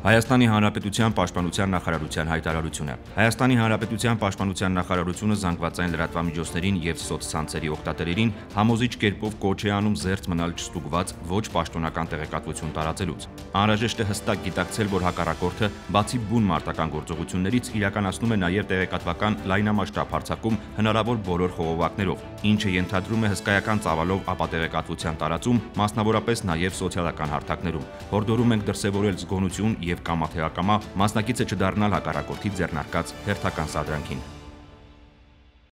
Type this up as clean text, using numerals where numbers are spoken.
Հայաստանի Հանրապետության Պաշտպանության նախարարության հայտարարությունը։ Հայաստանի Հանրապետության Պաշտպանության նախարարությունը զանգվածային լրատվամիջոցներին եւ սոցցանցերի օգտատերերին համոզիչ կերպով կոչ է անում զերծ մնալ չստուգված ոչ պաշտոնական տեղեկատվություն տարածելուց։ Անհրաժեշտ է հստակ գիտակցել, որ հակառակորդը բացի բուն մարտական գործողություններից իրականացնում է նաեւ տեղեկատվական լայնամասշտաբ հարձակում հնարավոր բոլոր խողովակներով, ինչը ենթադրում է հսկայական ծավալով ապատեղեկատվության տարածում, մասնավորապես նաեւ սոցիալական հարթակներում։ Հորդորում ենք դրսևորել զգոնություն եւ կամա թե ակամա մասնակիցը չդառնալ հակառակորդի ձեռնարկած հերթական սադրանքին։